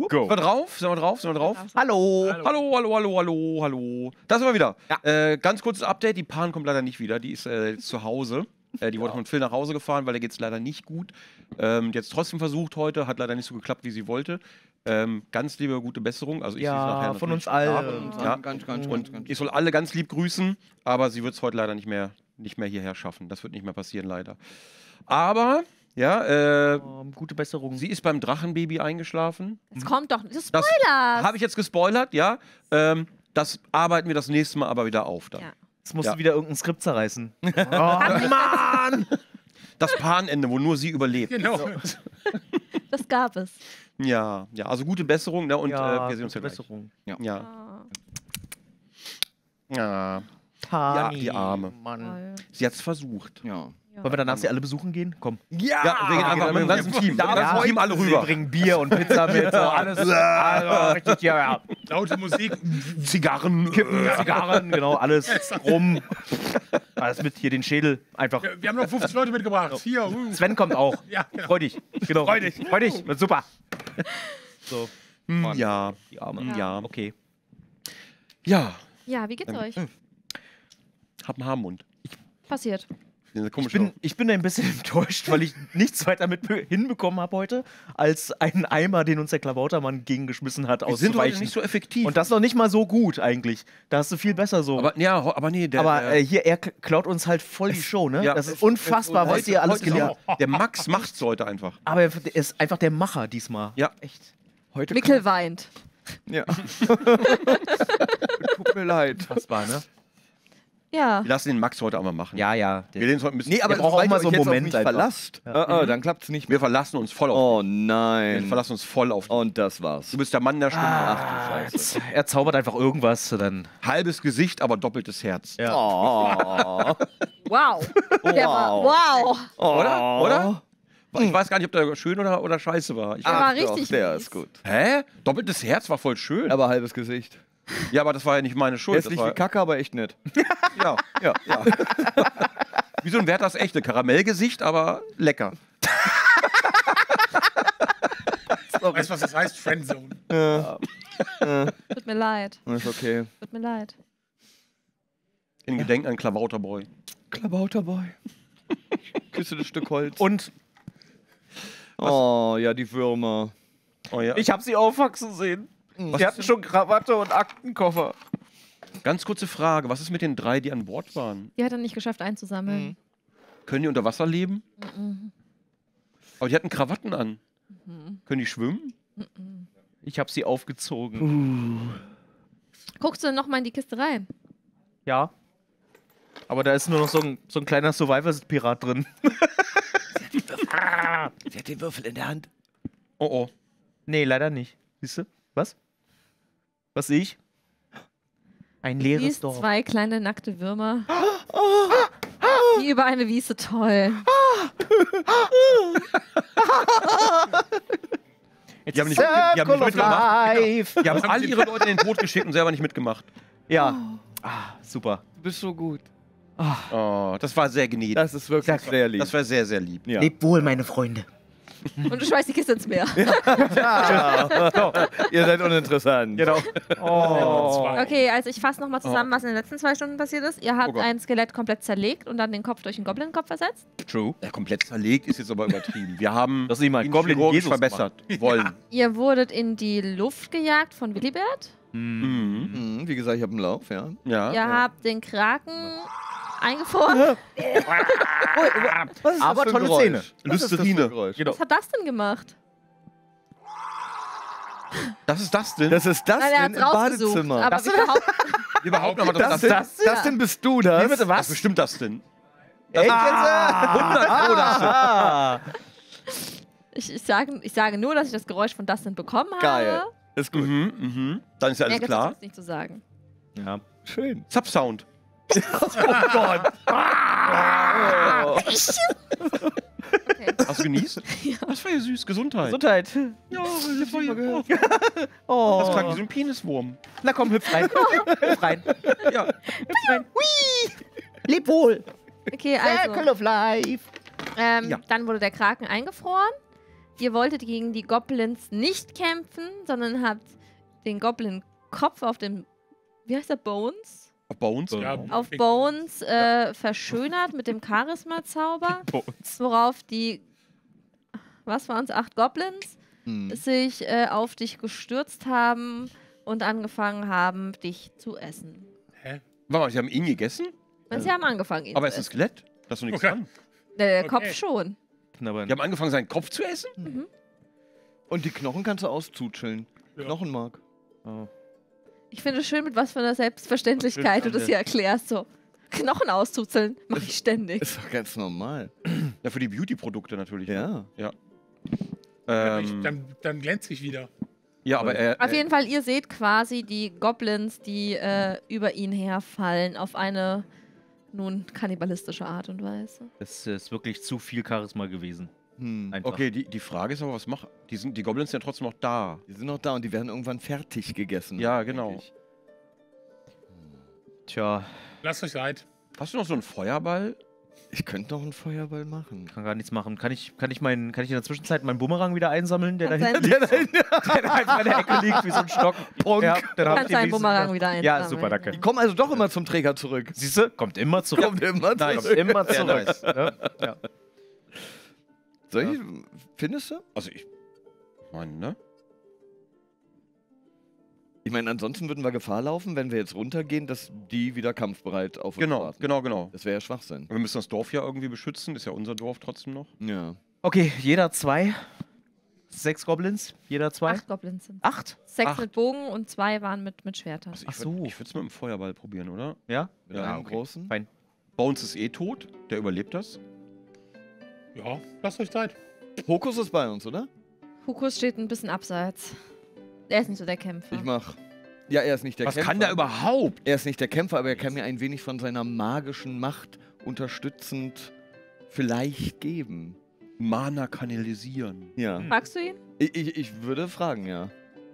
Go. Sind wir drauf? Sind wir drauf? Sind wir drauf? Hallo. Hallo. Da sind wir wieder. Ja. Ganz kurzes Update. Die Pan kommt leider nicht wieder. Die ist jetzt zu Hause. Die wurde von Phil nach Hause gefahren, weil der geht es leider nicht gut. Die hat es trotzdem versucht heute. Hat leider nicht so geklappt, wie sie wollte. Ganz liebe, gute Besserung. Also ich Ja, von uns allen. Ja. Ganz. Und ich soll alle ganz lieb grüßen, aber sie wird es heute leider nicht mehr hierher schaffen. Das wird nicht mehr passieren, leider. Aber, ja, Gute Besserung. sie ist beim Drachenbaby eingeschlafen. Jetzt kommt doch. Das Das Spoiler! habe ich jetzt gespoilert, ja. Das arbeiten wir das nächste Mal aber wieder auf dann. Ja. Jetzt musst Ja. du wieder irgendein Skript zerreißen. Oh, Mann! Das Panende, wo nur sie überlebt. Genau. Das gab es. Ja, also gute Besserung, ne? Und Ja, wir sehen uns ja gute gleich. Besserung. Ja. Oh, Ja. Tani, die Arme. Mann. toll. Sie hat es versucht. Ja. Wollen wir danach sie alle besuchen gehen? Komm. Ja, wir gehen einfach mit dem ganzen Team. Mit dem ganzen Team alle Wir rüber. bringen Bier und Pizza mit. So alles. Also, richtig, ja. Laute Musik. Zigarren. Kippen, Zigarren, genau, alles rum. Alles mit hier den Schädel. Einfach. Wir haben noch 50 Leute mitgebracht. Hier. Sven kommt auch. Ja, genau. Freu dich. Genau. Freu dich. Freu dich. Wird super. So. Mann. Ja. Die Arme. Ja. Okay. Ja. Ja, wie geht's euch? Hab einen Haarmund. Passiert. Ich bin ein bisschen enttäuscht, weil ich nichts weiter mit hinbekommen habe heute, als einen Eimer, den uns der Klabautermann gegengeschmissen hat, Wir sind heute auszuweichen. nicht so effektiv. Und das noch nicht mal so gut eigentlich. Da hast du viel besser so. aber nee, Hier, er klaut uns halt voll die Show, ne? ja, Das ist unfassbar, was ihr alles gelernt habt. Der Max macht's heute einfach. Aber er ist einfach der Macher diesmal. Ja. Echt. Heute Mikkel weint. Ja. Tut mir leid. Fassbar, ne? Ja. Wir lassen den Max heute einmal machen. Ja. Wir lehnen uns heute ein bisschen. Nee, aber Der braucht auch mal so einen einen Moment Moment einfach. verlasst, dann klappt's nicht mehr. Wir verlassen uns voll auf Oh dich. Wir nein. verlassen uns voll auf dich. Und das war's. Du bist der Mann der Stunde. Ach du Scheiße. Er zaubert einfach irgendwas, dann. Halbes Gesicht, aber doppeltes Herz. Ja. Oh. Wow. Der war, wow. Oder? Ich weiß gar nicht, ob der schön oder scheiße war. Der war Ach doch, richtig der mies. ist gut. Hä? Doppeltes Herz war voll schön. Aber halbes Gesicht. Ja, aber das war ja nicht meine Schuld. Das Hässlich war, wie Kacke, aber echt nett. ja. Wie so ein Werthers echte Karamellgesicht, aber lecker. Weißt du, was das heißt? Friendzone. Tut mir leid. Ist okay. Tut mir leid. In Gedenken an Klabauterboy. Klabauterboy. Küsse das Stück Holz. Und Oh, ja, die Würmer. Oh ja. ich habe sie aufwachsen sehen. Was Sie ist hatten schon Krawatte und Aktenkoffer. Ganz kurze Frage. Was ist mit den 3, die an Bord waren? Die hat er nicht geschafft einzusammeln. Können die unter Wasser leben? Aber die hatten Krawatten an. Können die schwimmen? Ich habe sie aufgezogen. Guckst du noch mal in die Kiste rein? Ja. Aber da ist nur noch so ein kleiner Survivor-Pirat drin. Sie hat den Würfel in der Hand. Oh. Nee, leider nicht. Siehst du? Was? Was sehe ich? Ein Du leeres siehst Dorf. 2 kleine nackte Würmer. Die über eine Wiese tollen. Die haben nicht mitgemacht. Life. Die haben alle ihre Leute in den Tod geschickt und selber nicht mitgemacht. Ja. Super. Du bist so gut. Oh, das war sehr gnädig. Das ist wirklich sehr lieb. Das war sehr, sehr lieb. Ja. Lebt wohl, meine Freunde. Und du schmeißt die Kiste ins Meer. Ihr seid uninteressant. Genau. Oh. Okay, also ich fasse nochmal zusammen, was in den letzten 2 Stunden passiert ist. Ihr habt Gott. ein Skelett komplett zerlegt und dann den Kopf durch einen Goblin-Kopf ersetzt. True. Ja, komplett zerlegt ist jetzt aber übertrieben. Wir haben Das ist immer ein ihn Goblin chirurgisch Jesus verbessert wollen. Ihr wurdet in die Luft gejagt von Willibert. Mhm. Wie gesagt, ich habe einen Lauf, ja. Ja. Ihr habt den Kraken eingefroren. Was ist Aber das für ein tolle Geräusch? Szene. Was ist das für ein Listerine. Geräusch? Genau. Was hat das denn gemacht? Das ist das denn? Das ist das Nein, er denn hat's im rausgesucht. Badezimmer. Aber überhaupt, überhaupt aber das, das das denn bist du das? bitte, was? Bestimmt das denn? Echt? 100 Pro das denn. Ah. ich sage nur, dass ich das Geräusch von Dustin bekommen habe. Geil. Ist gut. Dann ist ja alles Mehr klar. gibt's nicht zu sagen. Ja. Schön. Subsound. Oh Gott. Okay. Hast du genießt? Ja. Das war ja süß. Gesundheit. Gesundheit. Ja, das war ja. Oh. Das klang wie so ein Peniswurm. Na komm, hüpf rein. Hüpf rein. Ja. Hüpf rein. Hui. Leb wohl. Okay, also. Circle of Life. Ja. Dann wurde der Kraken eingefroren. ihr wolltet gegen die Goblins nicht kämpfen, sondern habt den Goblin-Kopf auf dem, wie heißt der, Bones? Auf Bones? Ja, Auf Big Bones verschönert mit dem Charisma-Zauber, worauf die, was waren es, 8 Goblins, sich auf dich gestürzt haben und angefangen haben, dich zu essen. Hä? Warte mal, sie haben ihn gegessen? Und sie haben angefangen, ihn Aber zu es ist ein essen. Skelett. Das ist doch nichts Okay. dran. Der Okay. Kopf schon. Knabbern. Die haben angefangen, seinen Kopf zu essen? Und die Knochen kannst du auszuzeln. Ja. Knochenmark. Oh. Ich finde es schön, mit was für einer Selbstverständlichkeit du das hier erklärst. So, Knochen auszuzeln, mache ich ständig. Ist doch ganz normal. Ja, für die Beauty-Produkte natürlich. ne? Ja. Dann glänze ich wieder. Ja, aber Auf jeden Fall, ihr seht quasi die Goblins, die über ihn herfallen, auf eine nun kannibalistische Art und Weise. Das ist wirklich zu viel Charisma gewesen. Einfach. Okay, die Frage ist aber, was macht. Die Goblins sind ja trotzdem noch da. Die sind noch da und die werden irgendwann fertig gegessen. Ja, genau. Denke ich. Tja, Lasst euch Zeit. Hast du noch so einen Feuerball? Ich könnte noch einen Feuerball machen. kann gar nichts machen. Kann ich in der Zwischenzeit meinen Bumerang wieder einsammeln, der da Kannst hinten deinen- liegt? Der einfach in der Ecke liegt wie so ein Stock. Ja, dann hab ich Kannst den deinen nächsten Bumerang wieder. wieder einsammeln. Ja, super, danke. Die kommen also doch immer zum Träger zurück. Siehst du? Kommt immer zurück. Kommt immer Nice. zurück. Kommt immer Sehr zurück. nice. Ne? Ja. Soll ich, findest du? Also ich meine, ne? Ich meine, ansonsten würden wir Gefahr laufen, wenn wir jetzt runtergehen, dass die wieder kampfbereit auf uns Genau, warten. genau. Das wäre ja Schwachsinn. Wir müssen das Dorf ja irgendwie beschützen. Ist ja unser Dorf trotzdem noch. Ja. Okay, jeder 2. 6 Goblins, jeder 2. 8 Goblins sind. 8? 6 Acht. mit Bogen und 2 waren mit Schwertern. Also Ach so. Ich würde es mit dem Feuerball probieren, oder? Ja? Mit Ja, einem okay. großen. Fein. Bones ist eh tot. Der überlebt das. Ja, lasst euch Zeit. Hokus ist bei uns, oder? Hukus steht ein bisschen abseits. Er ist nicht so der Kämpfer. Ich mach. Ja, er ist nicht der Was Kämpfer. kann der überhaupt? Er ist nicht der Kämpfer, aber er kann mir ein wenig von seiner magischen Macht unterstützend vielleicht geben. Mana kanalisieren. Ja. Fragst du ihn? Ich würde fragen, ja.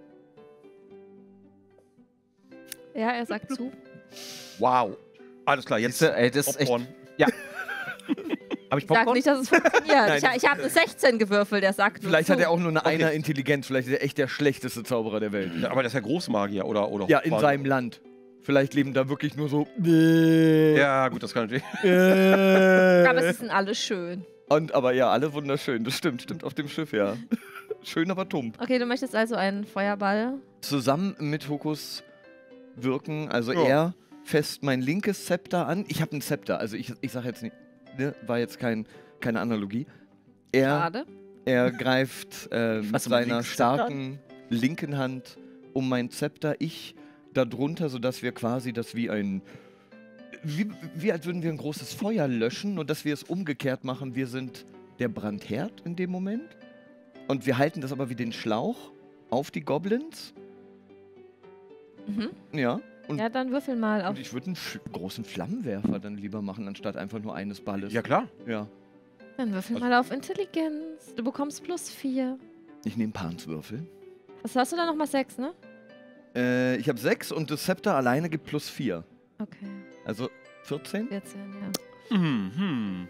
Ja, er sagt zu. Wow. Alles klar, jetzt Siehste, ey, das ist echt. Popcorn. Hab ich Ich sag Popcorn? nicht, dass es funktioniert. Nein. Ich habe eine 16 gewürfelt, der sagt nur Vielleicht zu. hat er auch nur eine Okay. Einer-Intelligenz. Vielleicht ist er echt der schlechteste Zauberer der Welt. Ja, aber der ist ja Großmagier oder Ja, in Hochmagier. seinem Land. Vielleicht leben da wirklich nur so. Ja, gut, das kann natürlich. Aber sie sind alle schön. Aber ja, alle wunderschön. Das stimmt auf dem Schiff, ja. Schön, aber tump. Okay, du möchtest also einen Feuerball. Zusammen mit Hokus wirken, also Ja. er fässt mein linkes Zepter an. Ich habe ein Zepter, also ich sage jetzt nicht, ne, war jetzt keine Analogie. Schade. Er greift mit Hast du mein seiner linkes Zepter starken linken Hand um mein Zepter, ich darunter, sodass wir quasi das wie als würden wir ein großes Feuer löschen, nur dass wir es umgekehrt machen. Wir sind der Brandherd in dem Moment und wir halten das aber wie den Schlauch auf die Goblins. Mhm. Ja. Und, Ja, dann würfel mal auf. und ich würde einen großen Flammenwerfer dann lieber machen, anstatt einfach nur eines Balles. Ja, klar. Ja. Dann würfel mal auf Intelligenz. Du bekommst +4. Ich nehme Panswürfel. Was hast du da nochmal 6, ne? Ich habe 6 und das Zepter alleine gibt +4. Okay, Also 14? 14, ja. Mhm.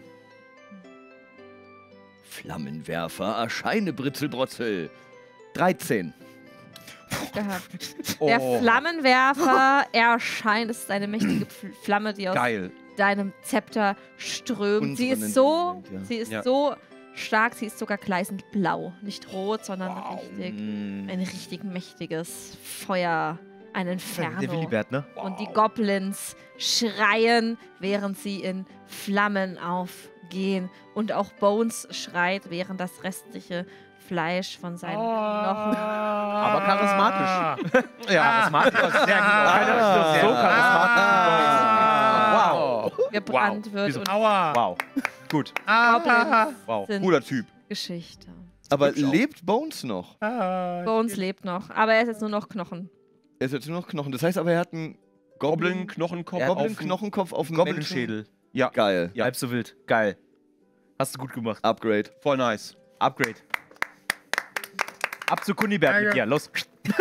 Flammenwerfer, erscheine Britzelbrotzel. 13. Gehabt. Oh, Der Flammenwerfer erscheint. Es ist eine mächtige Flamme, die aus geil. deinem Zepter strömt. Sie Unseren ist so, Intelligenz, ja. sie ist Ja. so stark, sie ist sogar gleißend blau. Nicht rot, sondern richtig, Mm. ein richtig mächtiges Feuer. Ein Der Inferno. Willibert, ne? Und die Goblins schreien, während sie in Flammen aufgehen. Und auch Bones schreit, während das restliche Fleisch von seinen Knochen. Aber charismatisch. Ja, Charismatisch. Sehr gut. Ah. So charismatisch. Wow. gebrannt wird. Wieso? Und Aua. Wow. Gut. Goblins Wow. sind cooler Typ. Geschichte. Aber Hübsch auch. lebt Bones noch? Bones lebt noch, aber er ist jetzt nur noch Knochen. Er ist jetzt nur noch Knochen. Das heißt aber, er hat einen Goblin-Knochenkopf. Goblin-Knochenkopf auf dem Goblin-Schädel. Ja, Geil. Ja. Halb so wild. Geil. Hast du gut gemacht. Upgrade. voll nice. Upgrade. Ab zu Kunibert mit Danke. dir. Los.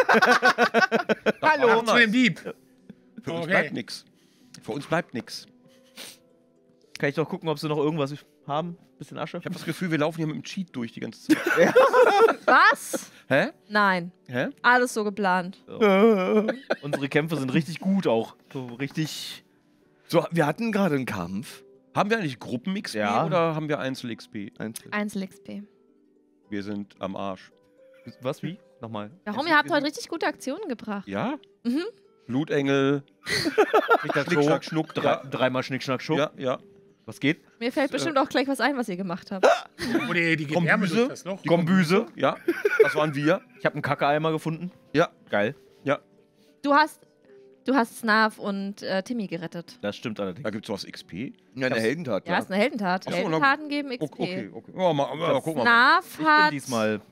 Hallo. Zu dem Dieb. Für uns Okay. bleibt nix. Für uns bleibt nix. Kann ich doch gucken, ob sie noch irgendwas haben? Bisschen Asche? Ich habe das Gefühl, wir laufen hier mit dem Cheat durch die ganze Zeit. Was? Hä? Nein. Hä? Alles so geplant. Unsere Kämpfe sind richtig gut auch. So richtig. So, wir hatten gerade einen Kampf. Haben wir eigentlich Gruppen-XP Ja. oder haben wir Einzel-XP? Einzel-XP. Wir sind am Arsch. Was? Wie? Nochmal. Warum? Ihr habt heute richtig gute Aktionen gebracht. Ja? Mhm. Blutengel. Schnick, Schnack, Schnuck. Dreimal Schnick, Schnack, Schuck. Ja, ja. Was geht? Mir fällt bestimmt auch gleich was ein, was ihr gemacht habt. Wo die Gedärme durch das Loch. Kombüse. Ja, das waren wir. Ich habe einen Kackeeimer gefunden. Ja. Geil. Du hast Snarf und Timmy gerettet. Das stimmt allerdings. Da gibt es sowas XP. Ja, eine Heldentat. Ja, ist eine Heldentat. Ach so, Helden geben XP. Okay. Ja, gucken wir mal. Snarf Ich bin hat. diesmal.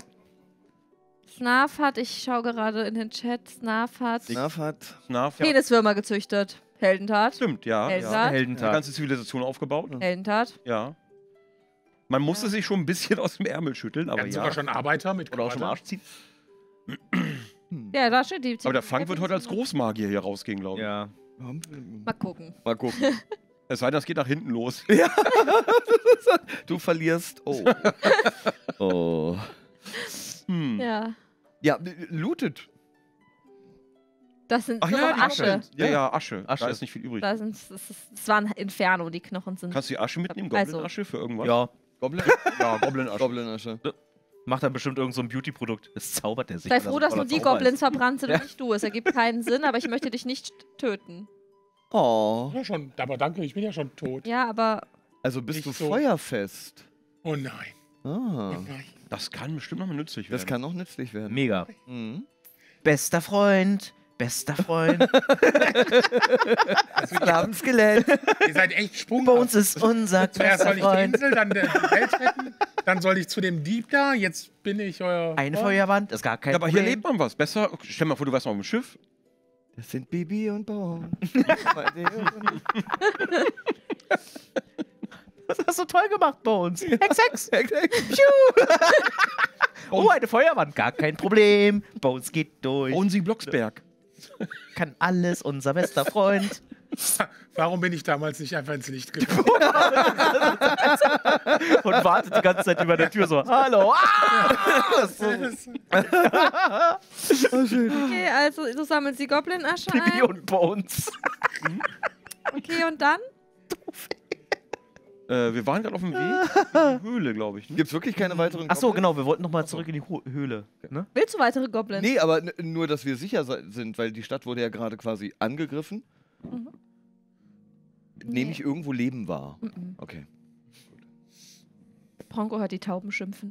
Snarf hat, ich schaue gerade in den Chat, Snarf hat Snarf hat. Snarf. Peniswürmer gezüchtet. Heldentat. Stimmt, ja. Heldentat. ja. Die Heldentat. ganze Zivilisation aufgebaut. Heldentat. Ja. Man musste sich schon ein bisschen aus dem Ärmel schütteln, Wir aber hatten ja. sogar schon Arbeiter mit Oder auch schon am Krawatte. Arsch ziehen. Ja, da steht die. Aber der Fang wird heute als Großmagier hier rausgehen, glaube ich. Ja. Mal gucken. Mal gucken. Es sei denn, das geht nach hinten los. Du verlierst. Oh. Oh. Ja. Ja, lootet. Das sind Ach nur ja, noch die Asche. Ja, Asche. Da Asche. ist nicht viel übrig. Das war ein Inferno, die Knochen sind. Kannst du die Asche mitnehmen? Also- Goblin-Asche für irgendwas? Ja. Goblin? Ja, Goblin-Asche. Goblin-Asche. Macht dann bestimmt irgend so ein Beauty-Produkt. Das zaubert der sich. Sei weil er froh, so dass voller nur die Zauber Goblins ist. verbrannt sind und nicht du. Es ergibt keinen Sinn, aber ich möchte dich nicht töten. Oh. Ja, schon. Aber danke, ich bin ja schon tot. Ja, aber Also bist Nicht du so. feuerfest. Oh nein. Ah. Oh nein. Das kann bestimmt noch mal nützlich werden. Das kann auch nützlich werden. Mega. Mhm. Bester Freund. Bester Freund. Sklaven-Skelett. Ihr seid echt Bei sprunghaft. uns ist unser Zuerst bester soll ich die Freund. Insel, dann die Welt retten. Dann soll ich zu dem Dieb da. Jetzt bin ich euer. Eine Freund. Feuerwand, ist gar kein Ja, aber hier Problem. lebt man was. Besser, stell mal vor, du wärst mal auf dem Schiff. Das sind Bibi und Bon. Das hast du toll gemacht bei uns. Hex, Hex. Hex, Hex. Oh, eine Feuerwand, gar kein Problem. Bei uns geht durch. Und sie Blocksberg. Kann alles, unser bester Freund. Warum bin ich damals nicht einfach ins Licht gekommen? Und wartet die ganze Zeit über der Tür so. Hallo. Ah! okay, also du sammelst die Goblin-Asche Bibi ein. und Bones. Okay, und dann? Wir waren gerade auf dem Weg in die Höhle, glaube ich. Ne? Gibt's wirklich keine weiteren Achso, Goblins? genau, wir wollten nochmal zurück in die Höhle. Ne? Willst du weitere Goblins? Nee, aber nur, dass wir sicher sind, weil die Stadt wurde ja gerade quasi angegriffen. Mhm. Nehme ich irgendwo Leben wahr? Mhm. Okay. Bronco hört die Tauben schimpfen.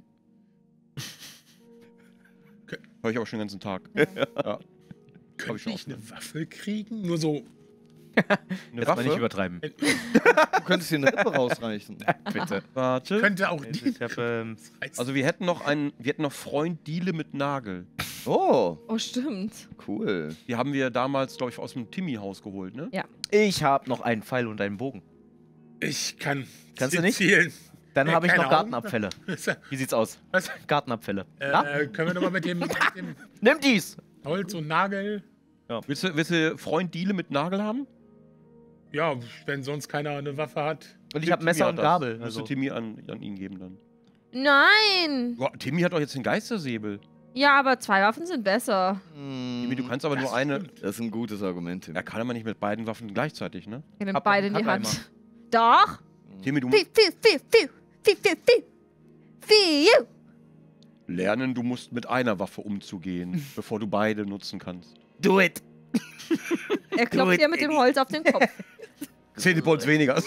Hör ich aber schon den ganzen Tag. Ja. Ja. Könnte ich eine Waffe kriegen? Nur so. Eine Jetzt mal nicht Waffe. übertreiben. Du könntest dir eine Rippe rausreichen. Bitte. Warte. Könnte auch die. Ich habe Also wir hätten noch Freund Diele mit Nagel. Oh, Oh, stimmt. cool. Die haben wir damals, glaube ich, aus dem Timmy-Haus geholt, ne? noch einen Pfeil und einen Bogen. Ich kann. Kannst du nicht? Zielen. Dann habe ich keine noch Augen. Gartenabfälle. Wie sieht's aus? Was? Gartenabfälle. Na? Können wir nochmal mit dem Nimm dies! Holz und Nagel? Willst du Freund Diele mit Nagel haben? Ja, wenn sonst keiner eine Waffe hat. Und ich habe Messer und Gabel. Musst du Also. Timmy an ihn geben dann. Nein! Boah, Timmy hat doch jetzt den Geistersäbel. Ja, aber 2 Waffen sind besser. Timmy, du kannst aber Das nur eine. stimmt. Das ist ein gutes Argument, Tim. Er kann aber nicht mit beiden Waffen gleichzeitig, ne? Ich nehme Hab beide in noch die einen Hand. Doch! Timmy, du Fiu, fiu, fiu, fiu, fiu, fiu, fiu. Fiu. lernen, du musst mit einer Waffe umzugehen, bevor du beide nutzen kannst. Do it! Er klopft dir mit dem Holz auf den Kopf. 10 Bolts weniger.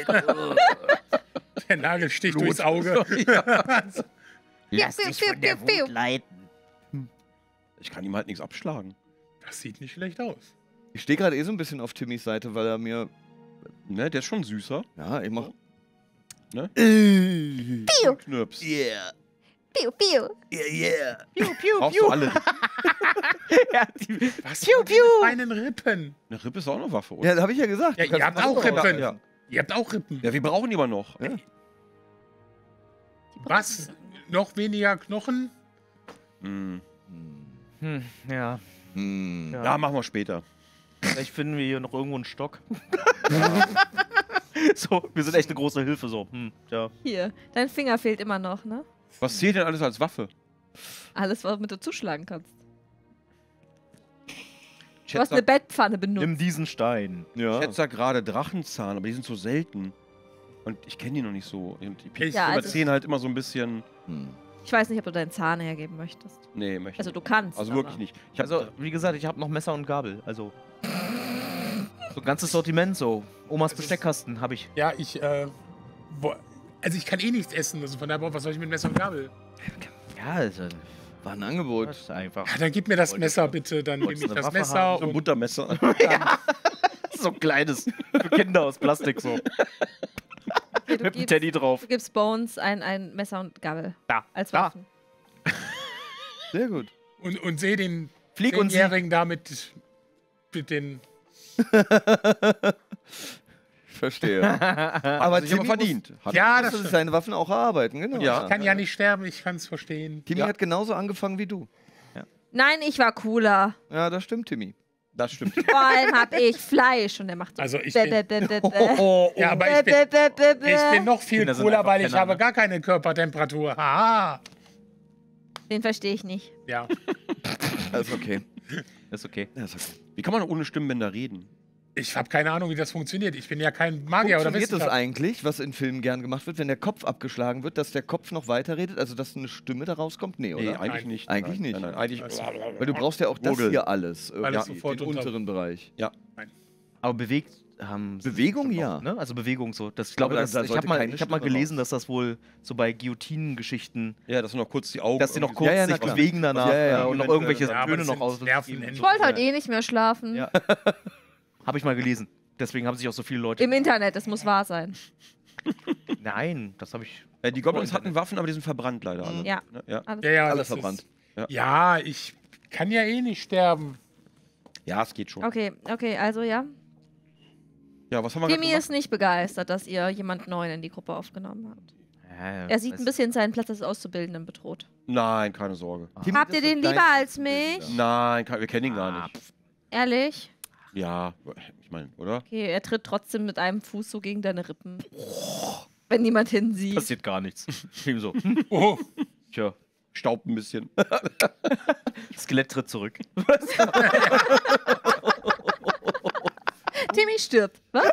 Der Nagel sticht Blut. durchs Auge. Lass dich von der Wut leiten. Ich kann ihm halt nichts abschlagen. Das sieht nicht schlecht aus. Ich stehe gerade so ein bisschen auf Timmys Seite, weil er mir. Ne, der ist schon süßer. Ja, ich mach. Ne? Piu. Knirps. Yeah. Piu, piu. Yeah, yeah. Piu, piu, Brauchst du alle. Ja, die, Was? Piu, mit piu. meinen Rippen? Eine Rippe ist auch eine Waffe, oder? Ja, das habe ich ja gesagt. Ja, Du kannst ihr habt eine auch Rippe Rippen. rausreißen. Ihr habt auch Rippen. Ja, wir brauchen die aber noch. Ja. Was? Noch weniger Knochen? Hm. ja. Hm. Ja. Ja, machen wir später. Vielleicht finden wir hier noch irgendwo einen Stock. So, wir sind echt eine große Hilfe, so. Ja. Hier, dein Finger fehlt immer noch, ne? Was zählt denn alles als Waffe? Alles, womit du zuschlagen kannst. Du Chat hast eine sagt, Bettpfanne benutzt. Nimm diesen Stein. Ja. Chat sagt gerade Drachenzahn, aber die sind so selten. Und ich kenne die noch nicht so. Und die Pixel Ja, also- überziehen halt immer so ein bisschen. Ich weiß nicht, ob du deinen Zahn hergeben möchtest. Nee, möchte Also ich du nicht. kannst. Also aber- wirklich nicht. Ich hab, Also, wie gesagt, ich habe noch Messer und Gabel. Also. So ein ganzes Sortiment, so. Omas Das ist- Besteckkasten habe ich. Ja, also ich kann eh nichts essen, also von daher, was soll ich mit Messer und Gabel? Ja, also. War ein Angebot. Das ist einfach. Ja, dann gib mir das Messer bitte, dann nehme Wolltest ich du eine das Waffe Messer haben? so ein und Buttermesser. So ein kleines. Für Kinder aus Plastik, so. Okay, Mit dem Teddy drauf. Du gibst Bones ein Messer und Gabel. Da. Als Da. Waffen. Sehr gut. und sehe den Flieg und Sieg. 10-Jährigen da mit den... Verstehe. Aber sich aber Timmy verdient. Hat- Ja, muss das stimmt. seine Waffen auch erarbeiten, genau. Ja. Ich kann ja nicht sterben, ich kann es verstehen. Timmy Ja. hat genauso angefangen wie du. Nein, ich war cooler. Ja, das stimmt, Timmy. Das stimmt. Vor allem hab ich Fleisch und der macht so. Also ich bäh, bin, bäh, bäh, bäh, bäh. ja, aber Bäh, bäh, bäh, bäh, bäh. ich bin noch viel Kinder sind cooler, einfach weil ich Penner, habe ne? gar keine Körpertemperatur. Haha. Den verstehe ich nicht. Ja. Das ist okay. Das ist okay. Das ist okay. Wie kann man ohne Stimmbänder reden? Ich habe keine Ahnung, wie das funktioniert. Ich bin ja kein Magier oder Funktioniert es Wissenschaftler. eigentlich, was in Filmen gern gemacht wird, wenn der Kopf abgeschlagen wird, dass der Kopf noch weiterredet, also dass eine Stimme da rauskommt? Nee, Nee, oder? eigentlich Nein. nicht. Eigentlich Nein, nicht. Nein, nein, eigentlich. Weil du brauchst ja auch das Gurgel. hier alles. Weil es irgendwie, sofort den unter- unteren Bereich. Aber bewegt haben sie Bewegung, sich ja. schon noch, ne? Also Bewegung so. Das, ich glaube, Aber da ich sollte habe mal, keine ich hab mal Stimme gelesen, raus. dass das wohl so bei Guillotinen-Geschichten, Ja, dass du noch kurz die Augen. dass sie noch irgendwie kurz Ja, ja, na sich klar. bewegen danach Ja, ja, und noch eventuell. irgendwelche Ja, aber Töne das noch sind aus. Nerven- Ich wollte heute eh nicht mehr schlafen. Ja. Habe ich mal gelesen. Deswegen haben sich auch so viele Leute. Im Internet, das muss wahr sein. Nein, das habe ich. Die Goblins hatten Waffen, aber die sind verbrannt leider alle. Ja. Ne? Ja. Alles. Ja, ja, Alles das verbrannt. Ist, ja, ich kann ja eh nicht sterben. Ja, es geht schon. Okay, also ja. Ja, was haben wir Timmy gerade ist nicht begeistert, dass ihr jemand Neuen in die Gruppe aufgenommen habt. Ja, Er sieht ein bisschen seinen Platz als Auszubildenden bedroht. Nein, keine Sorge. Timmy, Habt das ihr wird den dein- lieber als mich? Nein, wir kennen ihn gar nicht. Ehrlich? Ja, ich meine, oder? Okay, er tritt trotzdem mit einem Fuß so gegen deine Rippen. Wenn niemand hinsieht. Passiert gar nichts. Eben so. Oh, Tja. Staubt ein bisschen. Skelett tritt zurück. Timmy stirbt. Was?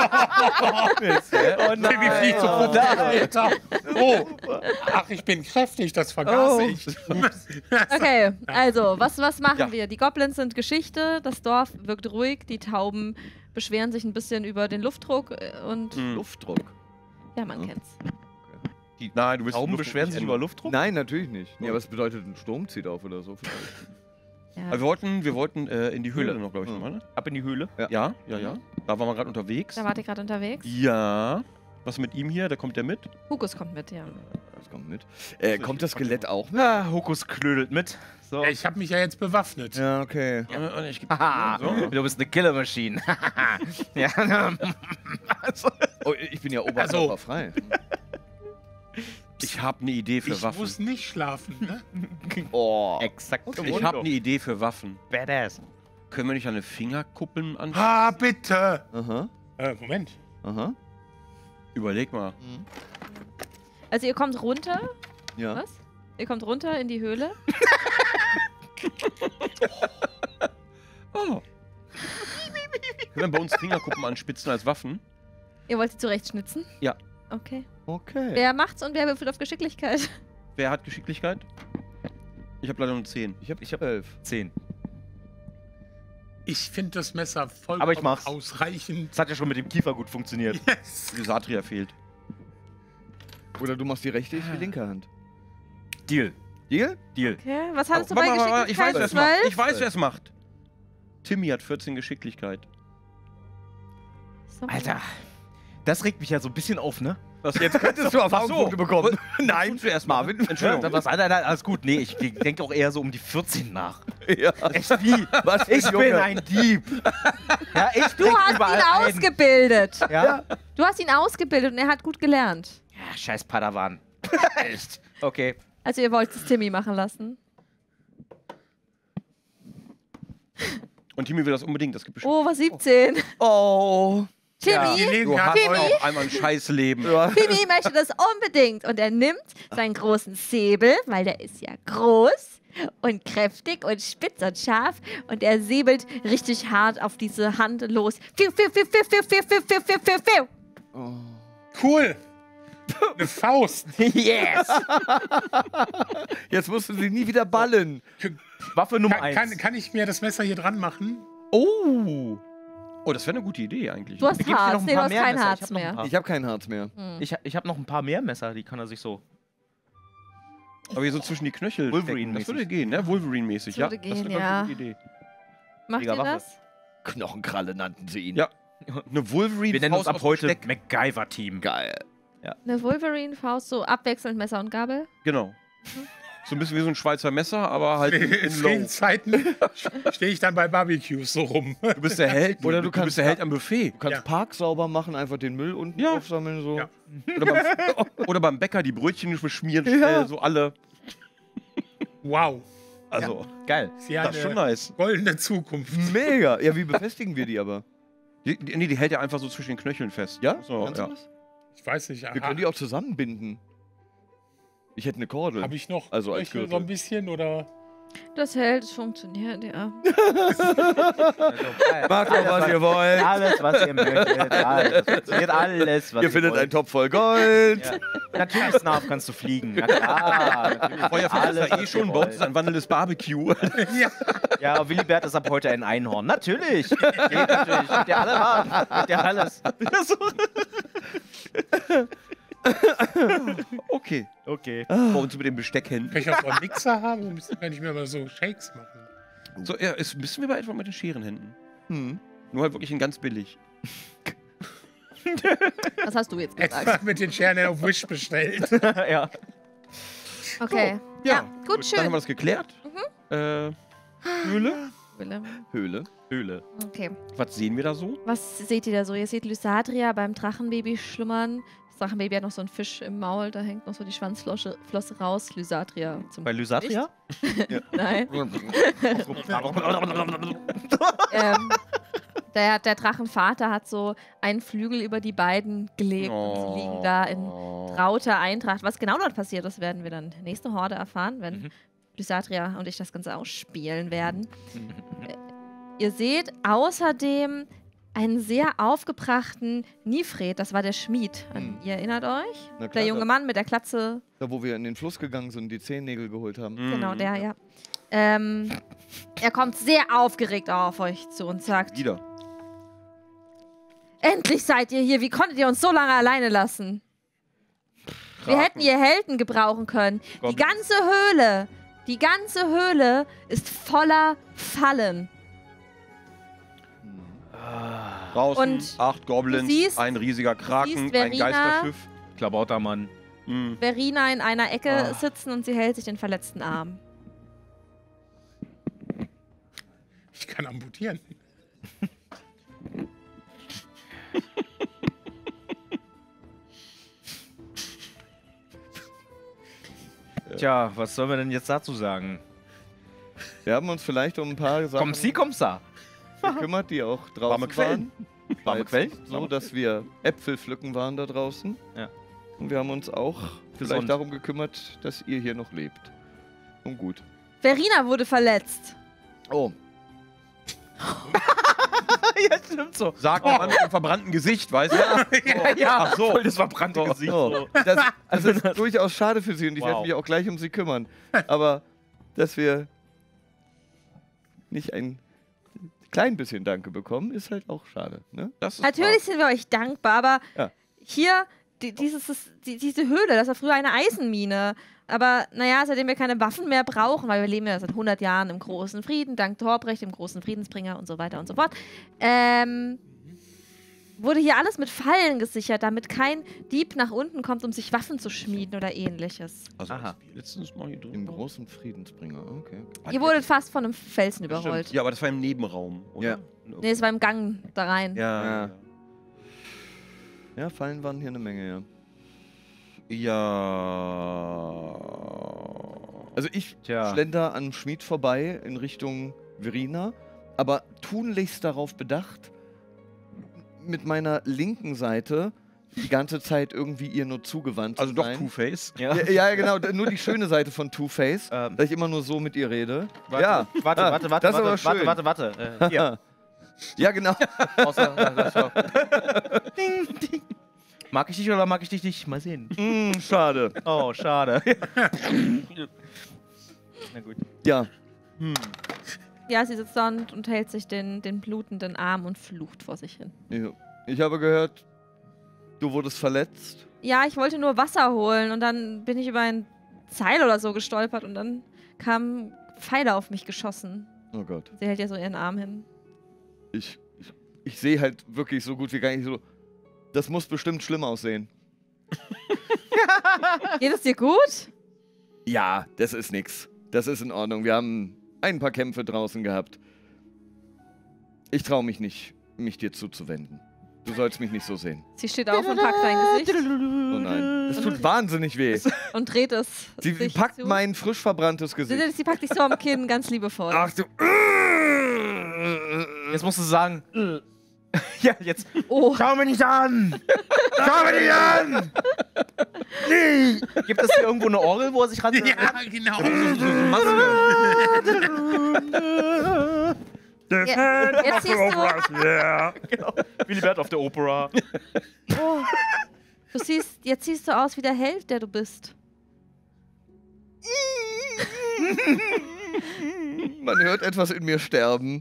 Timmy fliegt sofort weiter. Oh, ach, ich bin kräftig, das vergaß ich. Okay, also, was machen Ja. wir? Die Goblins sind Geschichte, das Dorf wirkt ruhig, die Tauben beschweren sich ein bisschen über den Luftdruck und Luftdruck. ja, man kennt's. Nein, du willst Tauben die Luft beschweren nicht sich ändern. über Luftdruck? Nein, natürlich nicht. Nee, aber es bedeutet, ein Sturm zieht auf oder so. vielleicht. Ja. Aber wir wollten in die Höhle noch, glaube ich, nochmal, ne? Ab in die Höhle. Ja. Da waren wir gerade unterwegs. Da wart ihr gerade unterwegs. Ja. Was mit ihm hier? Da kommt der mit? Hukus kommt mit, ja. Das kommt mit. Kommt das Skelett auch mit? Ah, Hokus klödelt mit. So. Ja, ich habe mich ja jetzt bewaffnet. Ja, okay. Und ich geb- Haha, so. du bist eine Killer-Maschine. ja, Oh, ich bin ja oberkörperfrei. Ich habe eine Idee für Ich Waffen. muss nicht schlafen. Ne? Oh. exakt. Ich habe eine Idee für Waffen. Badass. Können wir nicht eine Fingerkuppeln an? Ah, bitte. Aha. Moment. Aha. Überleg mal. Also ihr kommt runter. Ja. Was? Ihr kommt runter in die Höhle. Oh. Können wir bei uns Fingerkuppen anspitzen als Waffen? Ihr wollt sie zurechtschnitzen? Ja. Okay. Okay. Wer macht's und wer würfelt auf Geschicklichkeit? Wer hat Geschicklichkeit? Ich habe leider nur 10. Ich hab 11. 10. Ich finde das Messer Aber vollkommen ich mach's. ausreichend. Das hat ja schon mit dem Kiefer gut funktioniert. Yes. Die Satria fehlt. Oder du machst die rechte, ich die linke Hand. Deal. Deal? Deal. Okay. Was hattest du Warte bei mal, ich weiß, wer Geschicklichkeit? es macht. 12? Ich weiß, wer es macht. Timmy hat 14 Geschicklichkeit. Alter. Das regt mich ja so ein bisschen auf, ne? Jetzt könntest du Erfahrungspunkte bekommen. Nein, zuerst Marvin. Entschuldigung. Alles gut. Nee, ich denke auch eher so um die 14 nach. Ja. Echt wie? Was für ein Ich bin Junge. ein Dieb. Ja, ich Du trink hast überall ihn ein. ausgebildet. Ja? Du hast ihn ausgebildet und er hat gut gelernt. Ja, scheiß Padawan. Echt? Okay. Also ihr wollt es Timmy machen lassen. Und Timmy will das unbedingt. Das gibt bestimmt. Oh, was 17. Oh. Die Timmy, leben Du gerade hast heute. auch einmal ein scheiß Leben. Timmy möchte das unbedingt. Und er nimmt seinen großen Säbel, weil der ist ja groß und kräftig und spitz und scharf. Und er säbelt richtig hart auf diese Hand los. Fiu, fiu, fiu, fiu, fiu, fiu, fiu, fiu, fiu, fiu, fiu. Cool. Eine Faust. Yes! Jetzt musst du sie nie wieder ballen. Waffe Nummer 1. Kann ich mir das Messer hier dran machen? Oh. Oh, das wäre eine gute Idee eigentlich. Du hast Gibt's hier noch Harz. ein Nee, du paar hast mehr kein Messer? Harz Ich hab noch ein mehr. paar. Ich habe kein Harz mehr. Ich hab noch ein paar mehr Messer, die kann er sich so. Aber hier so zwischen die Knöchel. Wolverine-mäßig. Das würde gehen, ne? Wolverine-mäßig, Das ja. würde Das gehen, wäre ja. eine gute Idee. Macht Mega ihr Waffe. das? Knochenkralle nannten sie ihn. Ja. Eine Wolverine. Wir nennen uns Faust ab aus heute Besteck. MacGyver-Team. Geil. Eine Wolverine-Faust, so abwechselnd Messer und Gabel? Genau. So ein bisschen wie so ein Schweizer Messer, aber halt In in low. Friedenszeiten stehe ich dann bei Barbecues so rum. Du bist der Held. Oder du bist kannst- der Held am Buffet. Du kannst Ja. Park sauber machen, einfach den Müll unten Ja. aufsammeln. So. Ja. Oder beim Bäcker die Brötchen beschmieren, Ja. so alle. Wow. Also, Geil. Sie das ist schon nice. goldene Zukunft. Mega. Ja, wie befestigen wir die aber? Nee, die hält ja einfach so zwischen den Knöcheln fest. Ja? So, Kannst ja. du das? Ich weiß nicht. Wir können die auch zusammenbinden. Ich hätte eine Kordel. Habe ich noch Also als Knöchel Gürtel. so ein bisschen oder? Das hält, es funktioniert, ja. Macht doch, was ihr wollt. Alles, was ihr möchtet. Alles, funktioniert alles, was Ihr findet wollt. einen Topf voll Gold. Ja. Natürlich, Snarf, kannst du fliegen. Na klar. Natürlich. Feuerfest ist da was eh schon, ihr bei uns ist wollt. ein wandelndes Barbecue. Ja. Ja, Willibert ist ab heute ein Einhorn. Natürlich. Geht natürlich. Habt ihr alle warten. Habt ihr alles. Okay. Okay. Bei uns mit dem Besteckhänden. Kann ich auch so einen Mixer haben? Kann ich mir mal so Shakes machen? So, ja, ist ein bisschen wie bei etwa mit den Scherenhänden. Hm. Nur halt wirklich in ganz billig. Was hast du jetzt gesagt? Extra mit den Scheren auf Wish bestellt. Ja. Okay. Ja, Ja, gut, Dann haben schön. wir das geklärt. Höhle. Willem. Höhle. Höhle. Okay. Was sehen wir da so? Was seht ihr da so? Ihr seht Lysadria beim Drachenbaby schlummern. Das Drachenbaby hat noch so einen Fisch im Maul, da hängt noch so die Schwanzflosse raus. Lysadria zum Bei Lysatria? Nein. Der Drachenvater hat so einen Flügel über die beiden gelegt und sie liegen da in trauter Eintracht. Was genau dort passiert, das werden wir dann nächste Horde erfahren, wenn Lysatria und ich das Ganze ausspielen werden. Ihr seht außerdem einen sehr aufgebrachten Nifred, das war der Schmied. Ihr erinnert euch? Na klar, Der junge Mann mit der Glatze. Da, wo wir in den Fluss gegangen sind und die Zehennägel geholt haben. Genau, der, ja. Er kommt sehr aufgeregt auf euch zu und sagt: Wieder. Endlich seid ihr hier. Wie konntet ihr uns so lange alleine lassen? Wir hätten ihr Helden gebrauchen können. Die ganze Höhle ist voller Fallen. Draußen Und 8 Goblins, du siehst- ein riesiger Kraken, siehst ein Verena- Geisterschiff. Klabautermann. Mhm. Verena in einer Ecke sitzen und sie hält sich den verletzten Arm. Ich kann amputieren. Tja, was sollen wir denn jetzt dazu sagen? Wir haben uns vielleicht um ein paar Sachen Kommst du? gekümmert, die auch draußen Warme Quellen. waren. Warme Quellen? So, dass wir Äpfel pflücken waren da draußen. Ja. Und wir haben uns auch vielleicht Gesund. darum gekümmert, dass ihr hier noch lebt. Und gut. Verena wurde verletzt. Oh, Ja, stimmt so. Sagt der Mann mit dem verbrannten Gesicht, weißt du? Ja, Ach so. voll das verbrannte Gesicht. oh. Das ist durchaus schade für sie und ich werde Wow. mich auch gleich um sie kümmern. Aber dass wir nicht ein klein bisschen Danke bekommen, ist halt auch schade. Ne? Das ist Natürlich sind wir euch dankbar, aber Ja. hier, diese Höhle, das war früher eine Eisenmine. Aber naja, seitdem wir keine Waffen mehr brauchen, weil wir leben ja seit 100 Jahren im großen Frieden, dank Torbrecht, dem großen Friedensbringer und so weiter und so fort, wurde hier alles mit Fallen gesichert, damit kein Dieb nach unten kommt, um sich Waffen zu schmieden oder ähnliches. Also, Aha. als wir letztens mal hier drin Im waren. großen Friedensbringer, okay. Ihr wurdet fast von einem Felsen Stimmt. überrollt. Ja, aber das war im Nebenraum, oder? Ja. Nee, es war im Gang da rein. Ja. Ja. Ja, Fallen waren hier eine Menge, ja. Ja. Also ich Tja. schlender an Schmied vorbei in Richtung Verena, aber tunlichst darauf bedacht, mit meiner linken Seite die ganze Zeit irgendwie ihr nur zugewandt Also zu doch sein. Two-Face. Ja. Ja, genau, nur die schöne Seite von Two-Face, dass ich immer nur so mit ihr rede. Ja, Warte, das ist aber schön. warte. Hier. Ja, genau. Ding, ding. Mag ich dich oder mag ich dich nicht? Mal sehen. Schade. Oh, schade. Na gut. Ja, Ja, sie sitzt da und hält sich den blutenden Arm und flucht vor sich hin. ich habe gehört, du wurdest verletzt. Ja, ich wollte nur Wasser holen und dann bin ich über ein Seil oder so gestolpert und dann kamen Pfeile auf mich geschossen. Oh Gott. Sie hält ja so ihren Arm hin. Ich sehe halt wirklich so gut wie gar nicht so. Das muss bestimmt schlimm aussehen. Geht es dir gut? Ja, das ist nix. Das ist in Ordnung. Wir haben ein paar Kämpfe draußen gehabt. Ich traue mich nicht, mich dir zuzuwenden. Du sollst mich nicht so sehen. Sie steht auf und packt dein Gesicht Oh nein. Das tut wahnsinnig weh. und dreht es. Sie sich packt zu. mein frisch verbranntes Gesicht. Sie packt dich so am Kinn, ganz liebevoll. Ach du. Jetzt musst du sagen. Ja, jetzt. Oh, Schau mich nicht an! Schau mich nicht an! Nee! Gibt es hier irgendwo eine Orgel, wo er sich ran... Ja, genau. jetzt siehst du, Ja, genau. Willibert auf der Opera. oh, jetzt siehst du aus wie der Held, der du bist. Man hört etwas in mir sterben.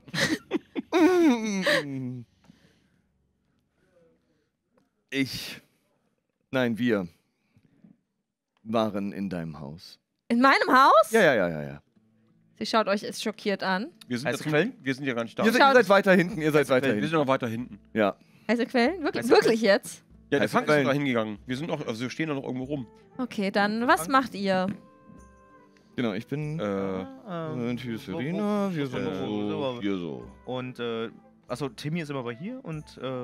Wir waren in deinem Haus. In meinem Haus? Ja. Sie schaut euch schockiert an. Wir sind, Heiße Quellen? wir sind ja gar nicht da. Ihr seid weiter hinten, Wir sind noch weiter hinten. Ja. Heiße Quellen? Wirklich jetzt? Ja, der Heiße Frank ist Quellen. da hingegangen. Wir sind noch, also wir stehen da noch irgendwo rum. Okay, dann was macht ihr? Genau, ich bin. Hier ist Serena, hier so. Und, achso, Timmy ist immer bei hier und,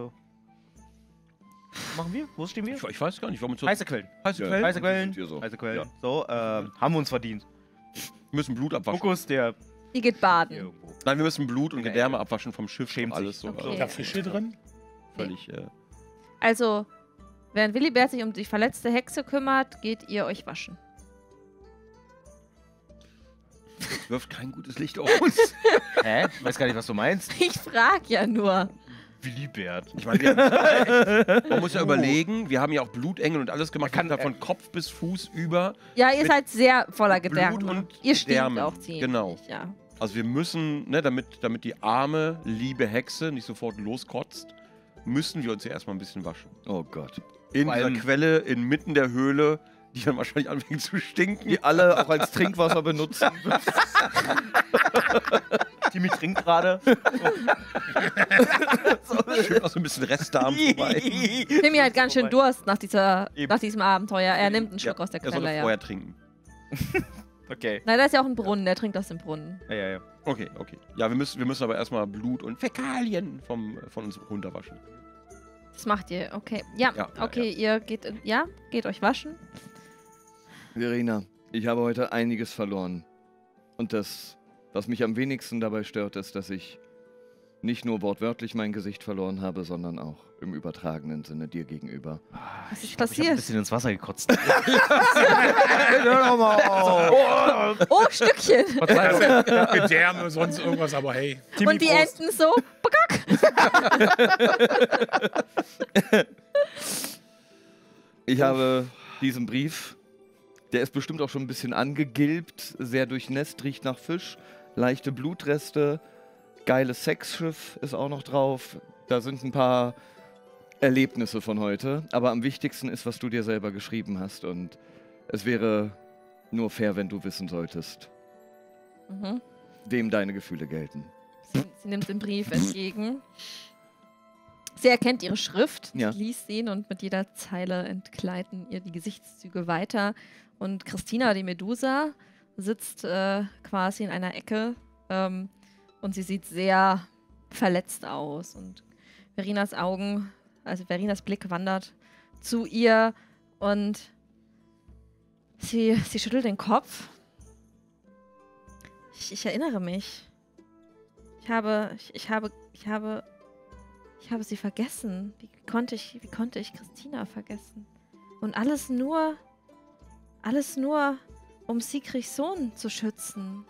machen wir? Wo stehen wir? Ich weiß gar nicht, warum wir Heiße Quellen. heiße Ja. Quellen. Heiße Quellen. Hier so. Heiße Quellen. Ja. So, haben wir uns verdient. Wir müssen Blut abwaschen. Fokus, der Ihr geht baden. irgendwo. Nein, wir müssen Blut und In der Gedärme abwaschen vom Schiff. Schämt und alles sich. so. Okay. Da Fische drin? Völlig. Also, während Willibert sich um die verletzte Hexe kümmert, geht ihr euch waschen. Das wirft kein gutes Licht auf uns. Hä? Weiß gar nicht, was du meinst. Ich frag ja nur. Willibert. Ich meine, man muss ja überlegen, wir haben ja auch Blutengel und alles gemacht. Man kann- von Kopf bis Fuß über. Ja, ihr Mit seid sehr voller Blut Gedärme. und Ihr stinkt Gedärme. auch ziemlich. Genau. Ja. Also wir müssen, ne, damit die arme, liebe Hexe nicht sofort loskotzt, müssen wir uns ja erstmal ein bisschen waschen. Oh Gott. In Vor dieser allem- Quelle, inmitten der Höhle, die dann wahrscheinlich anfängt zu stinken. Die alle auch als Trinkwasser benutzen. Timmy trinkt gerade. Schön auch so ein bisschen Restdarm vorbei. Timmy hat ganz schön Durst nach Eben. diesem Abenteuer. Er nimmt einen Schluck aus der Er soll Quelle, ja. vorher trinken. Okay. Nein, da ist ja auch ein Brunnen. Der trinkt aus dem Brunnen. Ja. Okay. Ja, wir müssen aber erstmal Blut und Fäkalien von uns runterwaschen. Das macht ihr. Okay. Ja, Ja, okay. Ihr geht, geht euch waschen. Verena, ich habe heute einiges verloren. Und das, was mich am wenigsten dabei stört, ist, dass ich nicht nur wortwörtlich mein Gesicht verloren habe, sondern auch im übertragenen Sinne dir gegenüber. Was ist Ich hab ein passiert? bisschen ins Wasser gekotzt. Hör doch mal auf! Oh, Stückchen. Gedärme, sonst irgendwas, aber hey. Und die Enten so. Ich habe diesen Brief, der ist bestimmt auch schon ein bisschen angegilbt, sehr durchnässt, riecht nach Fisch, leichte Blutreste, geiles Sexschiff ist auch noch drauf. Da sind ein paar Erlebnisse von heute, aber am wichtigsten ist, was du dir selber geschrieben hast, und es wäre nur fair, wenn du wissen solltest, Mhm. wem deine Gefühle gelten. Sie nimmt den Brief entgegen. Sie erkennt ihre Schrift, Ja. sie liest ihn und mit jeder Zeile entgleiten ihr die Gesichtszüge weiter. Und Christina, die Medusa, sitzt quasi in einer Ecke und sie sieht sehr verletzt aus. Und Verenas Verenas Blick wandert zu ihr und sie schüttelt den Kopf. Ich erinnere mich. Ich habe Ich habe sie vergessen. Wie konnte ich Christina vergessen? Und alles nur, um Siegrichs Sohn zu schützen.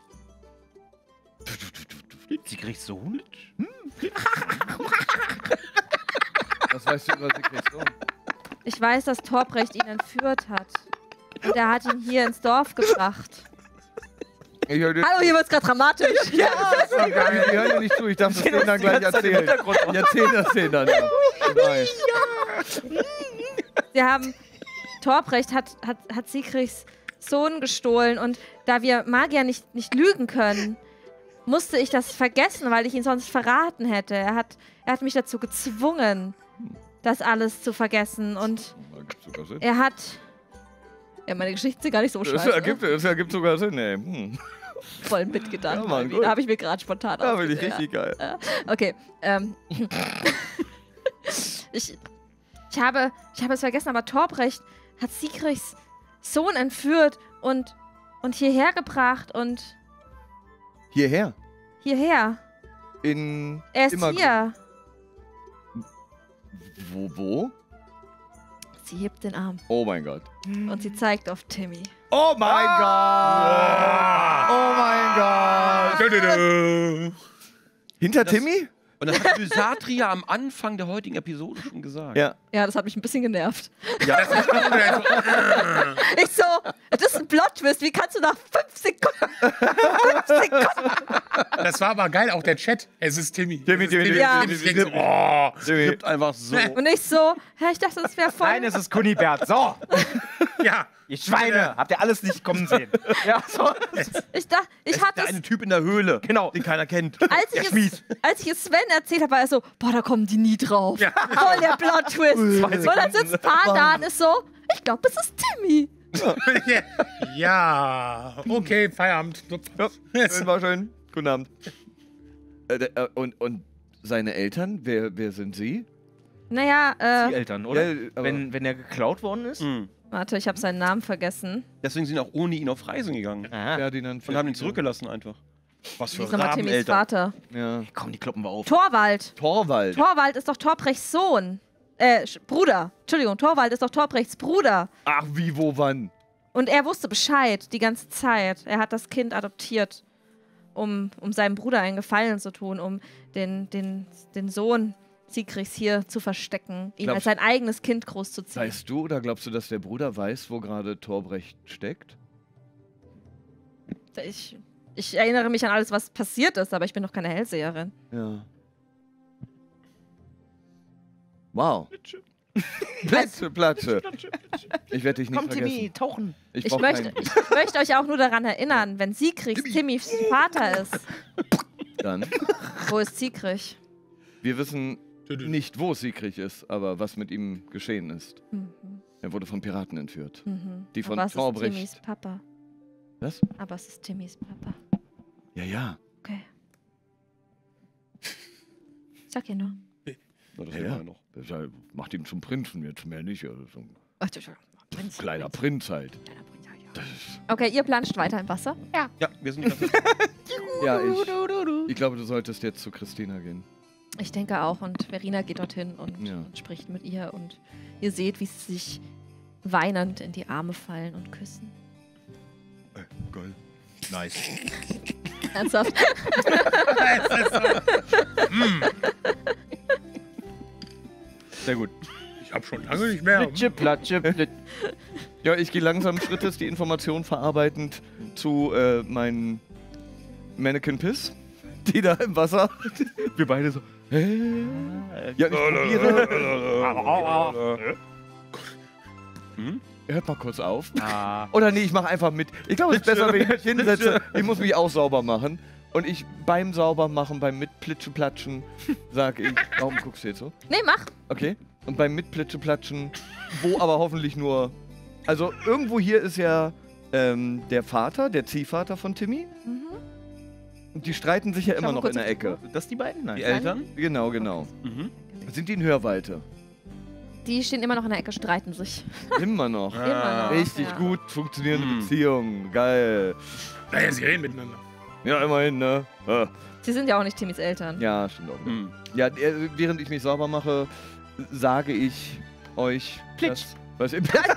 Siegrichs Sohn? Was weißt du über Siegrichs Sohn? Ich weiß, dass Torbrecht ihn entführt hat. Und er hat ihn hier ins Dorf gebracht. Hallo, hier wird's gerade dramatisch. Ja, das war geil. Wir hören ja nicht zu. Ich darf das denen dann gleich erzählen. Ich erzähle das denen dann. Torbrecht hat Siegrichs Sohn gestohlen und da wir Magier nicht lügen können, musste ich das vergessen, weil ich ihn sonst verraten hätte. Er hat mich dazu gezwungen, das alles zu vergessen und er hat... Ja, meine Geschichten sind gar nicht so scheiße. Das ergibt sogar Sinn, ey. Voll mitgedacht. Ja, Mann, da habe ich mir gerade spontan Ja, finde ich ausgedacht. richtig geil. Okay. Ich habe es vergessen, aber Torbrecht hat Siegrichs Sohn entführt und hierher gebracht und... Hierher? Hierher. Er ist hier. Wo? Sie hebt den Arm Oh mein Gott. und sie zeigt auf Timmy. Oh mein Gott! Oh mein Gott! Hinter Timmy? Und das hat Lysatria am Anfang der heutigen Episode schon gesagt. Ja. Ja, das hat mich ein bisschen genervt. Ja. Ich so, das ist ein Plot-Twist. Wie kannst du nach 5 Sekunden... Das war aber geil, auch der Chat. Es ist Timmy. Timmy. Ja. Ich denk so, oh. Gibt einfach so. Und ich so, hä, ich dachte, das wäre voll... Nein, es ist Kunibert. So, Ja. ihr Schweine. Habt ihr alles nicht kommen sehen? Ja, so. Ich dachte, ich hatte Der es... eine Typ in der Höhle, Genau. den keiner kennt. Als ich es Sven erzählt habe, war er so, boah, da kommen die nie drauf. Ja. Voll der Plot-Twist. Und dann sitzt Pan da und ist so, ich glaube, es ist Timmy. Ja. Okay, Feierabend. Schön, war schön. Guten Abend. Und seine Eltern, wer sind sie? Naja, Die Eltern, oder? Ja, aber- wenn er geklaut worden ist? Mhm. warte, ich habe seinen Namen vergessen. Deswegen sind auch ohne ihn auf Reisen gegangen. Aha. Ferdinand. Und haben ihn zurückgelassen einfach. Was Wie für ist nochmal Timmys Rabeneltern. Vater? Ja. Komm, die kloppen wir auf. Torvald. Torvald. Torvald ist doch Torbrechts Sohn. Bruder. Entschuldigung, Torvald ist doch Torbrechts Bruder. Ach, wie, wo, wann? Und er wusste Bescheid die ganze Zeit. Er hat das Kind adoptiert, um seinem Bruder einen Gefallen zu tun, um den Sohn Siegrichs hier zu verstecken, ihn als sein eigenes Kind großzuziehen. Weißt du oder glaubst du, dass der Bruder weiß, wo gerade Torbrecht steckt? Ich erinnere mich an alles, was passiert ist, aber ich bin doch keine Hellseherin. Ja. Wow. Platsche. Ich werde dich nicht Komm, vergessen. Timmy, tauchen. Ich Ich brauch möchte, keinen- ich möchte euch auch nur daran erinnern, wenn Siegrichs Timmys Vater ist, Dann. wo ist Siegrich? Wir wissen nicht, wo Siegrich ist, aber was mit ihm geschehen ist. Mhm. Er wurde von Piraten entführt. Mhm. Die von Aber es ist Torbrecht. Timmys Papa. Was? Aber es ist Timmys Papa. Ja, ja. Okay. Sag ihr nur. Na, das Ja, ja. ja. Ja noch. Das macht ihn zum Prinzen, jetzt mehr nicht. Also so ein Ach, kleiner Prinz halt. Okay, ihr planscht weiter im Wasser. Ja. Ja, wir sind die Ja, ich glaube, du solltest jetzt zu Christina gehen. Ich denke auch. Und Verena geht dorthin und Ja. spricht mit ihr. Und ihr seht, wie sie sich weinend in die Arme fallen und küssen. Geil. Nice. Ernsthaft? Sehr gut. Ich hab schon lange nicht mehr. Plitsche, platsche, plitsche. Ja, ich gehe langsam Schrittes die Information verarbeitend zu meinen Mannequin Piss, die da im Wasser. Wir beide so. Ja, ich probiere. Hört mal kurz auf. Ah. Oder nee, ich mache einfach mit. Ich glaube, es ist besser, wenn ich mich hinsetze. Ich muss mich auch sauber machen. Und ich beim Saubermachen, beim Mitplitscheplatschen, sag ich. Warum guckst du jetzt so? Nee, mach. Okay. Und beim Mitplitscheplatschen, wo aber hoffentlich nur. Also irgendwo hier ist ja der Vater, der Ziehvater von Timmy. Mhm. Und die streiten sich ja immer mal noch kurz in der auf die Ecke. Das die beiden? Nein. Die Eltern? Genau, genau. Mhm. Sind die in Hörweite? Die stehen immer noch in der Ecke, streiten sich. Immer noch. Immer noch. Richtig ja. gut funktionierende Hm. Beziehung. Geil. Naja, sie reden miteinander. Ja, immerhin, ne? Sie sind ja auch nicht Timmys Eltern. Ja, stimmt auch. Hm. Ja, während ich mich sauber mache, sage ich euch... Plitsch. Was im Plan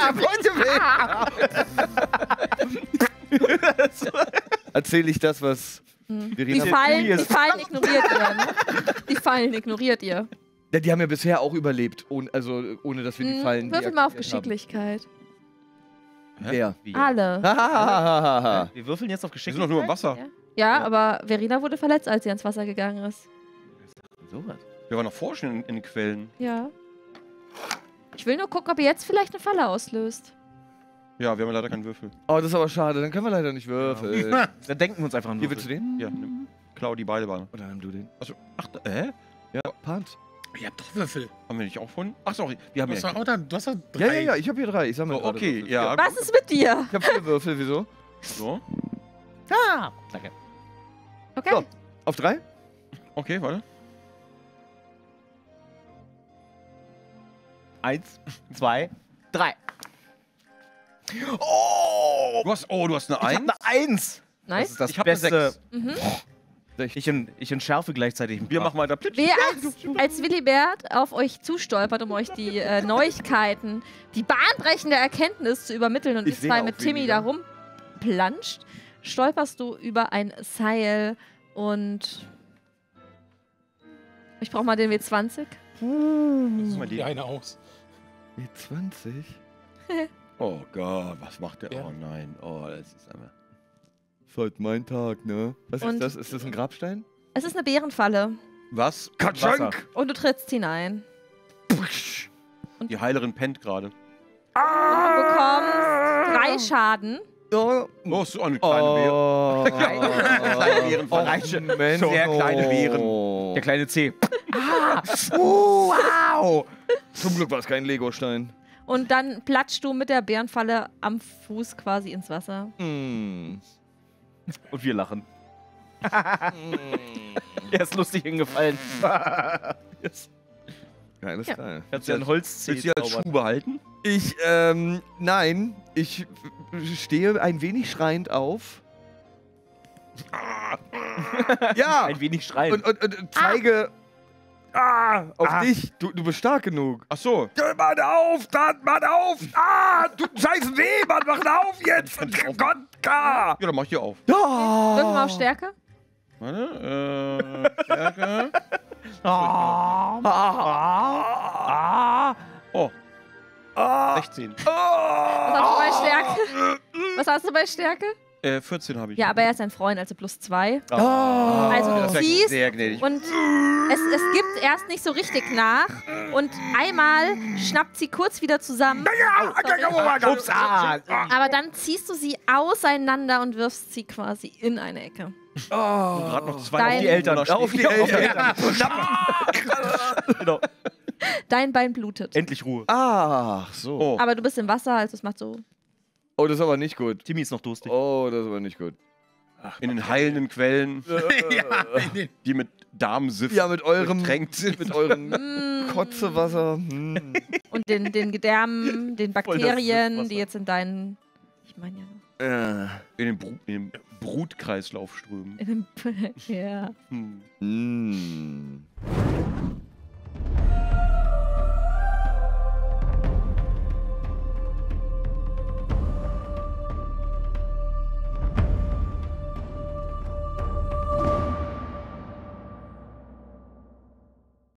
erzähle ich das, was Die Verena... Fallen ignoriert ihr, ne? Die Fallen ignoriert ihr. Ja, die haben ja bisher auch überlebt, ohne dass wir die Fallen... Würfel mal auf deaktiviert haben. Geschicklichkeit. Wer? Wie? Alle. Hahaha. Wir würfeln jetzt auf Wir sind Geschicklichkeit. doch nur im Wasser. Ja, aber Verena wurde verletzt, als sie ans Wasser gegangen ist. Sowas. Wir waren noch vorher schon in den Quellen. Ja. Ich will nur gucken, ob ihr jetzt vielleicht eine Falle auslöst. Ja, wir haben leider keinen Würfel. Oh, das ist aber schade, dann können wir leider nicht würfeln. Dann denken wir uns einfach einen Hier, willst du Würfel. den? Ja, nimm. Klau die beide Beine. Oder nimm du den? Achso, ach, Ja, Pant. Ihr habt doch Würfel. haben wir nicht auch von? Ach sorry, wir haben Du hast ja. doch auch dann, du hast doch Ja, 3. ja, ich habe hier 3. Ich sammle Oh, gerade okay, Würfel. ja. Was ist mit dir? Ich habe 4 Würfel, wieso? So, Ah, danke. Okay. So. Auf 3? okay, warte. 1, 2, 3. Du hast eine Ich hab 1. eine 1. Das Nice. ist das Ich hab eine Beste. 6. Ich entschärfe gleichzeitig ein Wir paar. machen weiter Plitsch. Wer als Willibert auf euch zustolpert, um euch die Neuigkeiten, die bahnbrechende Erkenntnis zu übermitteln und Ich ihr sehe zwei auch mit Timmy weniger. darum planscht, stolperst du über ein Seil und ich brauche mal den W20. Das ist mein Die Leben. eine aus. Wie 20? Oh Gott, was macht der? Ja. Oh nein, oh, das ist einmal. Ist heute mein Tag, ne? Was Und- ist das? Ist das ein Grabstein? Es ist eine Bärenfalle Was? Wasser. und du trittst hinein. Die Heilerin pennt gerade. Du bekommst 3 Schaden. Oh, Oh, so eine kleine Bäre. Kleine Bärenfalle. Mensch. Sehr kleine Bären. Der kleine C. Wow! Zum Glück war es kein Legostein. Und dann platschst du mit der Bärenfalle am Fuß quasi ins Wasser. Mm. Und wir lachen. Er ist lustig hingefallen. Yes. Geiles Ja. Teil. Kannst du ja ein Holz Willst du die als Schuh behalten? Ich, nein. Ich stehe ein wenig schreiend auf. Ja! Ein wenig schreien. Und zeige auf dich. Du bist stark genug. Ach so. Mann auf! Mann auf! Du scheiß weh, Mann! Mach auf jetzt! Gott! Ja, dann mach ich hier auf. Würfel mal auf Stärke. Warte, Stärke. Oh, 16. Was hast du bei Stärke? Was hast du bei Stärke? 14 habe ich. Ja, aber er ist ein Freund, also +2. Oh. Also Das du ist ja ziehst sehr gnädig. und es gibt erst nicht so richtig nach. Und einmal schnappt sie kurz wieder zusammen. Sorry. Ups, Aber dann ziehst du sie auseinander und wirfst sie quasi in eine Ecke. Gerade noch 2 Dein- die Eltern. Auf die Eltern. Genau. Dein Bein blutet. Endlich Ruhe. Ach so. Oh. Aber du bist im Wasser, also es macht so. Oh, das ist aber nicht gut. Timmy ist noch durstig. Oh, das ist aber nicht gut. In den heilenden Quellen, Ja, in den- die mit Darmsift Ja, mit eurem getränkt sind. mit eurem Mm. Kotzewasser. Und den Gedärmen, den Voll das Bakterien, Wasser. die jetzt in deinen. Ich meine ja. In den Brutkreislauf strömen. In dem, ja. Hm. Mm.